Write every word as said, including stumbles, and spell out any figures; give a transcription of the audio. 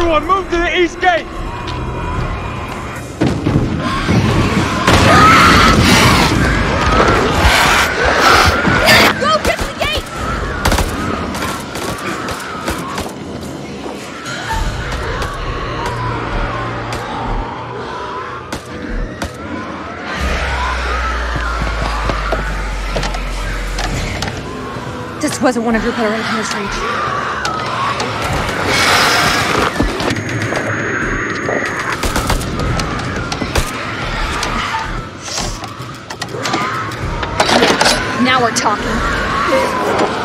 Everyone, move to the east gate! Go, get the gate! This wasn't one of your better ideas, Reach. Now we're talking.